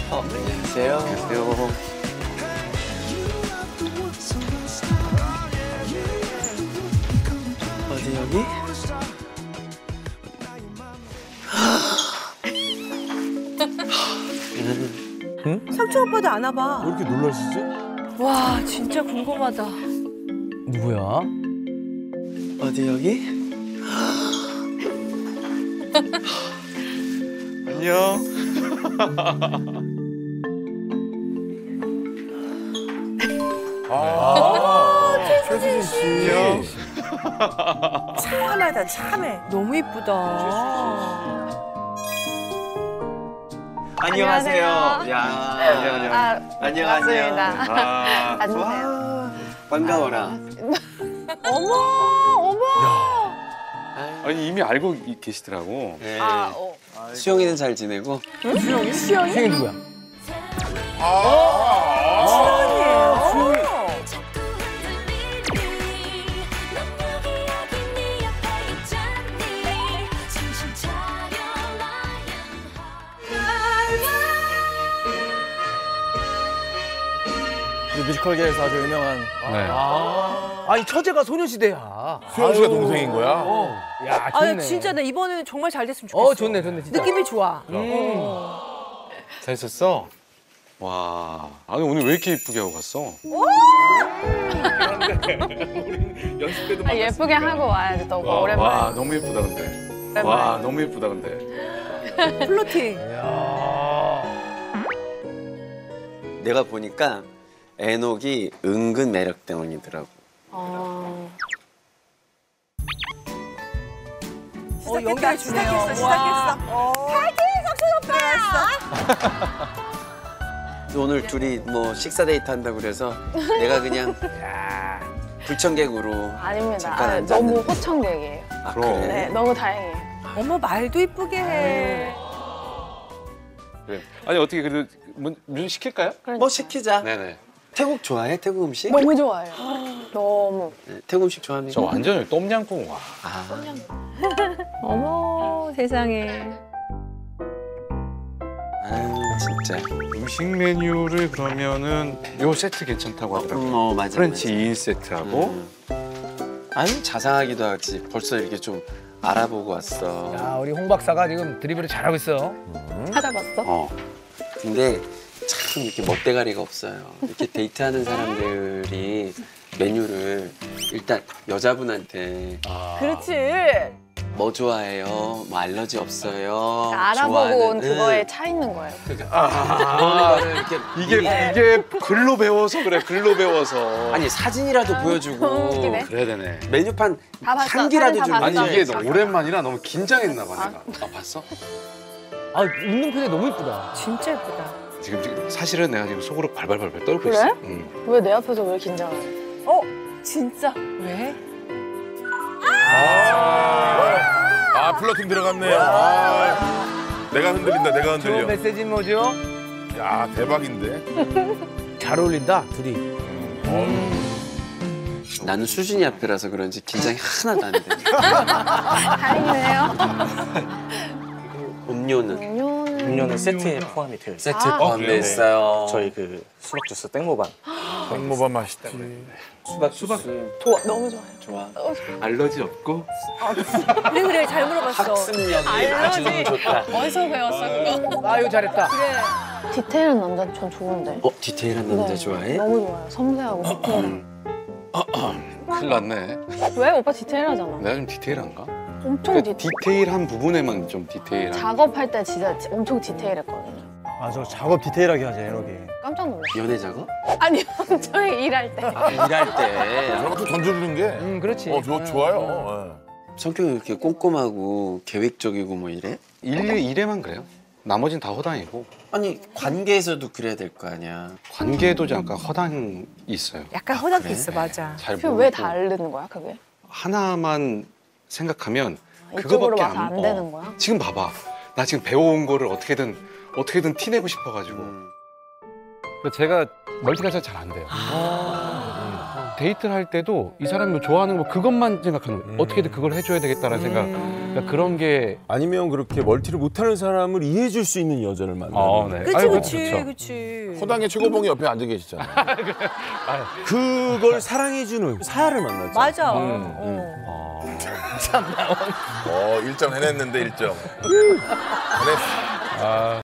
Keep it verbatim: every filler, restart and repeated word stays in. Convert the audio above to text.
어, 안녕하세요. 안녕하세요. 어디 여기? 응? 삼촌 오빠도 안 와봐. 왜 이렇게 놀라시지? 와, 진짜 궁금하다. 누구야? 어디 여기? 안녕. 아, 최수진 씨. 참하다, 참해. 너무 이쁘다. 안녕하세요. 안녕하세요. 야, 안녕, 안녕. 아, 안녕하세요. 맞습니다. 아, 앉으세요. 와, 반가워라. 어머, 어머. 아니 이미 알고 계시더라고. 네. 아, 어. 수영이는 잘 지내고? 수영이? 수영이? 수영이 누구야? 아, 수영이에요. 수영이. 뮤지컬계에서 아주 유명한. 네. 아, 아니 처제가 소녀시대야. 수영 씨가 동생인 거야? 어. 야, 아, 좋네. 진짜 나 이번에는 정말 잘 됐으면 좋겠어. 어, 좋네, 좋네, 진짜. 느낌이 좋아. 음. 잘 있었어? 와, 아니 오늘 왜 이렇게 이쁘게 하고 갔어? 연습 때도 아, 예쁘게 하고 와야지 또 와, 오랜만에. 와 너무 예쁘다 근데. 와 너무 예쁘다 근데. 플로팅. 야. 내가 보니까 애녹이 은근 매력대원이더라고. 어... 어, 연결 주네요. 시작했어, 시작했어. 파이팅, 석순 오빠! 오늘 둘이 뭐 식사 데이트 한다고 그래서 내가 그냥 불청객으로 아닙니다. 잠깐 아, 앉았는데. 너무 호청객이에요. 아, 그럼. 그래? 네, 너무 다행이에요. 어머, 말도 이쁘게 해. 그래. 아니 어떻게 그래도 문, 문 시킬까요? 뭐 시키자. 네네. 태국 좋아해? 태국 음식? 너무 좋아해요. 너무. 네, 태국 음식 좋아합니까? 저 완전히 똠양꿍 와. 아, 어머, 세상에. 아유 진짜. 음식 메뉴를 그러면은 요 세트 괜찮다고 하더라고요. 음, 어 맞아. 프렌치 맞아. 이 인 세트하고. 음. 아유 자상하기도 하지. 벌써 이렇게 좀 알아보고 왔어. 야, 우리 홍 박사가 지금 드리블을 잘하고 있어. 찾아봤어? 어. 근데 참 이렇게 멋대가리가 없어요. 이렇게 데이트하는 사람들이 메뉴를 일단 여자분한테 그렇지. 뭐 좋아해요? 뭐 알러지 없어요? 알아보고 좋아하는- 온 그거에 응. 차 있는 거예요. 그런 거를 이렇게 이게 이게 글로 배워서 그래 글로 배워서. 아니 사진이라도 보여주고 웃기네. 그래야 되네. 메뉴판 다 봤어. 한 개라도 사진 좀 다 아니 봤어. 이게 너무 오랜만이라 너무 긴장했나 봐 내가. 아 봤어? 아, 웃는 표정이 너무 이쁘다. 진짜 예쁘다. 지금 지금 사실은 내가 지금 속으로 발발발발 떨고 그래? 있어. 응. 왜 내 앞에서 왜 긴장을 해? 어, 진짜. 왜? 아, 아 플러팅 들어갔네요. 아, 내가 흔들린다, 내가 좋은 흔들려. 메시지는 뭐죠? 야, 대박인데. 잘 어울린다, 둘이. 나는 수진이 앞이라서 그런지 긴장이 하나도 안 돼. 다행이네요. 음료는 음료는 음료는 세트에 포함이 되어 있어요. 세트 아, 포함돼 있어요. 저희 그 수박 주스 땡모반. 땡모반 맛있지. 수박 수박 좋아, 너무 좋아요. 좋아. 알러지 없고. 그래, 그래. 잘 물어봤어. 학습력이 아주 좋다. 어디서 배웠어 그거? 아유, 잘했다. 그래. 디테일한 남자 전 좋은데. 어 디테일한 남자 네, 좋아해? 너무 좋아요. 섬세하고 디테일. 큰일 났네. 왜? 오빠 디테일하잖아. 내가 좀 디테일한가? 엄청 그러니까 디테일. 디테일한 부분에만 좀 디테일한. 작업할 때 진짜 엄청 디테일했거든요. 아, 저 작업 디테일하게 하죠, 에너기. 깜짝 놀랐어요. 연애 작업? 아니, 저희 일할 때. 일할 때 저런 것도 던져주는 게. 음, 그렇지. 어, 저, 좋아요. 성격이 이렇게 꼼꼼하고 계획적이고 뭐 이래? 일에 일에만 그래요. 나머진 다 허당이고. 아니 관계에서도 그래야 될 거 아니야. 관계도 잠깐 허당이 있어요. 약간 허당도 그래? 있어, 맞아. 잘 그게 모르고 왜 다르는 거야, 그게? 하나만 생각하면 이쪽으로 그거밖에 봐서 안, 안 어. 되는 거야? 지금 봐봐. 나 지금 배워온 거를 어떻게든 어떻게든 티내고 싶어가지고. 음. 제가 멀티가 잘 안 돼요. 데이트를 할 때도 이 사람이 뭐 좋아하는 거 그것만 생각하는 거예요. 어떻게든 그걸 해줘야 되겠다라는 생각. 그러니까 그런 게 아니면 그렇게 멀티를 못하는 사람을 이해해줄 수 있는 여자를 만나는. 어, 네. 그치, 아이고, 그치, 그렇죠. 그치. 호당의 최고봉이 옆에 앉아 계시잖아. 그걸 사랑해주는 사야를 만나죠. 맞아. 음, 어. 어, 일 점 해냈는데 일 점. 해냈어. 아.